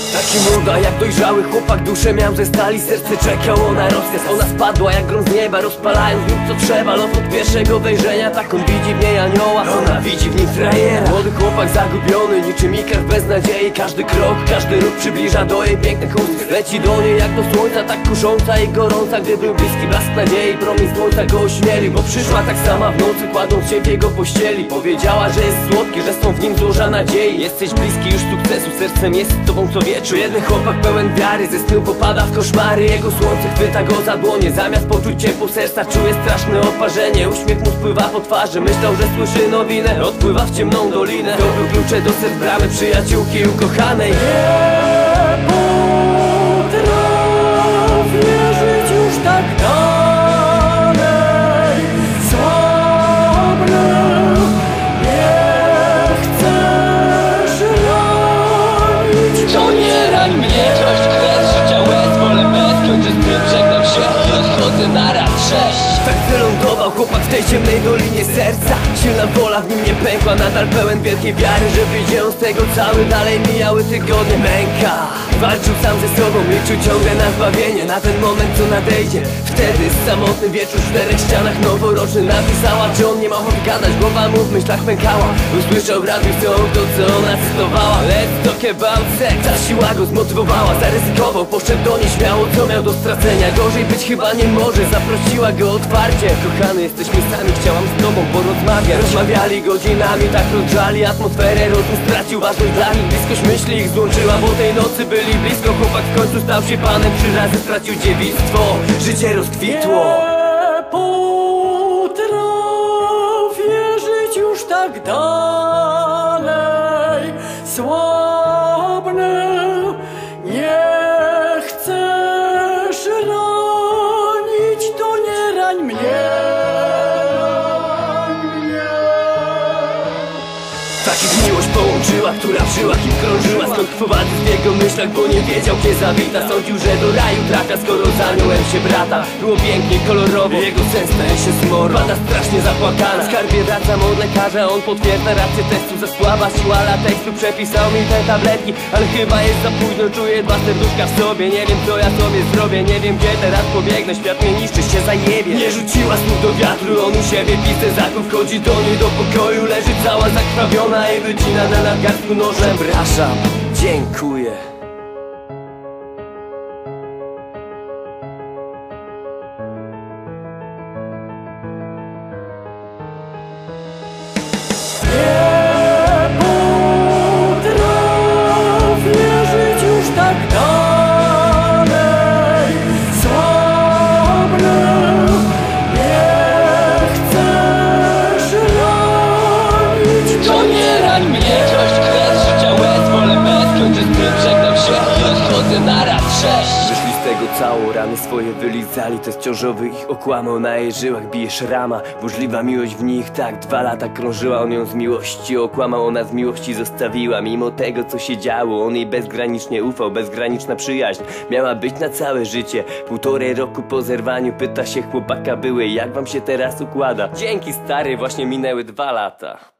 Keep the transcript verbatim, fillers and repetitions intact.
Taki młoda jak dojrzały chłopak, duszę miał ze stali, serce czekało na rozkaz. Ona spadła jak grom z nieba, rozpalając nim co trzeba. Lot od pierwszego wejrzenia, tak on widzi w niej anioła, ona widzi w nim frajera. Młody chłopak zagubiony, niczym ikar bez nadziei. Każdy krok, każdy ruch przybliża do jej pięknych ust. Leci do niej jak do słońca, tak kusząca i gorąca. Gdy był bliski blask nadziei, promień słońca go ośmieli. Bo przyszła tak sama w nocy, kładąc się w jego pościeli. Powiedziała, że jest słodki, że są w nim złoża nadziei. Jesteś bliski już sukcesu, sercem jest z tobą co wieczór. Jeden chłopak pełen wiary, ze snu popada w koszmary. Jego słońce chwyta go za dłonie, zamiast poczuć ciepło serca czuje straszne oparzenie. Uśmiech mu spływa po twarzy, myślał, że słyszy nowinę. Odpływa w ciemną dolinę, zdobył klucze do serc bramy przyjaciółki ukochanej. Nie potrafię żyć już tak dalej. Słabnę, nie chcesz ranić. To nie rań mnie, dość kres życia łez. Wolę bez, kończę z tym, żegnam się i odchodzę na raz, cześć. Tak wylądował chłopak w tej ciemnej dolinie serca. Silna wola w nim nie pękła, nadal pełen wielkiej wiary, że wyjdzie on z tego cały. Dalej mijały tygodnie, męka. Walczył sam ze sobą, liczył ciągle na zbawienie, na ten moment co nadejdzie. Wtedy samotny wieczór w czterech ścianach noworoczny. Napisała, czy on nie ma ochoty gadać, głowa mu w myślach pękała. Usłyszał w radiu to, to co ona cytowała. Let's talk about sex. Ta siła go zmotywowała, zaryzykował, poszedł do niej śmiało, co miał do stracenia. Gorzej być chyba nie może, zaprosiła go otwarcie. Kochany, jesteśmy sami, chciałam z tobą porozmawiać. Rozmawiali godzinami, tak rozgrzali atmosferę. Rozum stracił ważność dla nich, bliskość myśli ich złączyła, bo tej nocy byli blisko. Chłopak w końcu stał się panem, trzy razy stracił dziewictwo. Życie rozkwitło. Nie potrafię żyć już tak dalej. Słabnę, nie chcesz ranić, to nie rań mnie. Takich miłość połączyła, która w żyłach im krążyła. Skąd kwowaty w jego myślach, bo nie wiedział kiedy zawita. Sądził, że do raju trafia, skoro z aniołem się brata. Było pięknie, kolorowo, jego sen staje się zmorą. Pada strasznie zapłakana, w skarbie wracam od lekarza. On potwierdza rację testu, za słaba siła lateksu. Przepisał mi te tabletki, ale chyba jest za późno. Czuję dwa serduszka w sobie, nie wiem co ja sobie zrobię. Nie wiem gdzie teraz pobiegnę, świat mnie niszczy, się zajebie. Nie rzuciła słów do wiatru, on u siebie piste zakup. Wchodzi do niej do pokoju, leży cała zakrwawiona i wycina na nadgarstku nożem. Przepraszam, dziękuję. Nie potrafię żyć już tak dalej. Słabnę, nie chcesz ranić. To nie rań mnie, dość kres życia łez. Wolę bez, kończę z tym, żegnam się i odchodzę na raz, cześć. Wyszli z tego cało, rany swoje wylizali. Test ciążowy ich okłamał, na jej żyłach bije szrama. Burzliwa miłość w nich, tak dwa lata krążyła. On ją z miłości okłamał, ona z miłości zostawiła. Mimo tego co się działo, on jej bezgranicznie ufał. Bezgraniczna przyjaźń miała być na całe życie. Półtorej roku po zerwaniu pyta się chłopaka były, jak wam się teraz układa? Dzięki stary, właśnie minęły dwa lata.